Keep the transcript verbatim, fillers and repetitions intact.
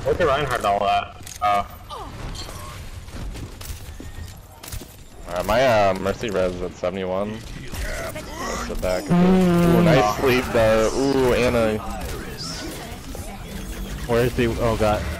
What's your Reinhardt all that? Oh. Uh, my uh, Mercy res is at seventy-one. Let's sit back. Ooh, nice sleep. Uh, ooh, Anna. Where is the? Oh god.